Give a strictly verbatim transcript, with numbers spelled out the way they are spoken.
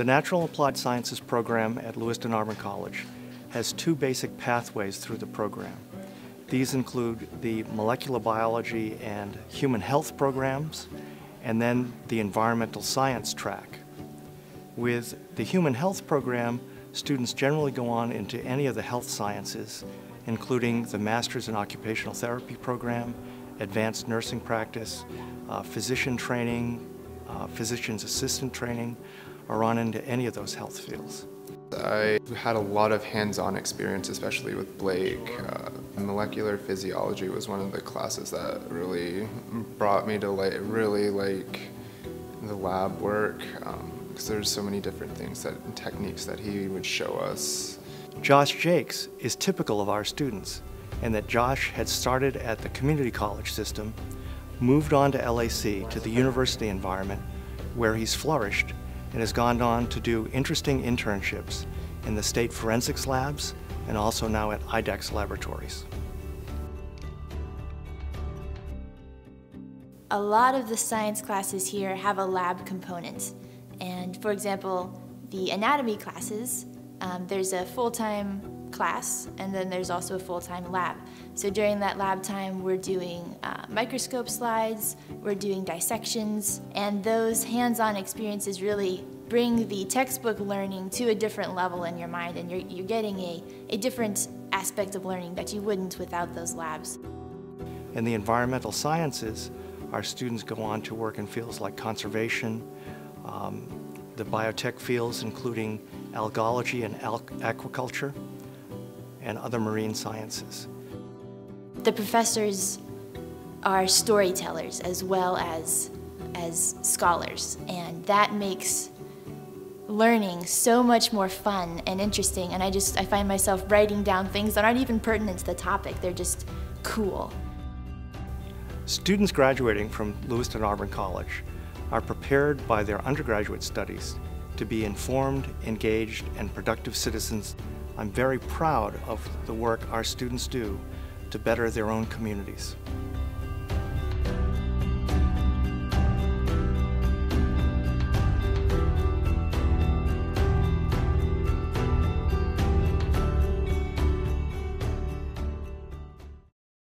The Natural and Applied Sciences program at Lewiston College has two basic pathways through the program. These include the molecular biology and human health programs, and then the environmental science track. With the human health program, students generally go on into any of the health sciences, including the Masters in Occupational Therapy program, advanced nursing practice, uh, physician training, uh, physician's assistant training, or on into any of those health fields. I had a lot of hands-on experience, especially with Blake. Uh, molecular physiology was one of the classes that really brought me to like, really like the lab work, because um, there's so many different things that techniques that he would show us. Josh Jacques is typical of our students, in that Josh had started at the community college system, moved on to L A C, to the university environment, where he's flourished, and has gone on to do interesting internships in the state forensics labs and also now at I DEX laboratories. A lot of the science classes here have a lab component. And for example, the anatomy classes, um, there's a full-time class and then there's also a full-time lab. So during that lab time we're doing uh, microscope slides, we're doing dissections, and those hands-on experiences really bring the textbook learning to a different level in your mind, and you're, you're getting a, a different aspect of learning that you wouldn't without those labs. In the environmental sciences, our students go on to work in fields like conservation, um, the biotech fields including algology and al aquaculture, and other marine sciences. The professors are storytellers as well as, as scholars, and that makes learning so much more fun and interesting, and I just I find myself writing down things that aren't even pertinent to the topic, they're just cool. Students graduating from Lewiston College are prepared by their undergraduate studies to be informed, engaged, and productive citizens. I'm very proud of the work our students do to better their own communities.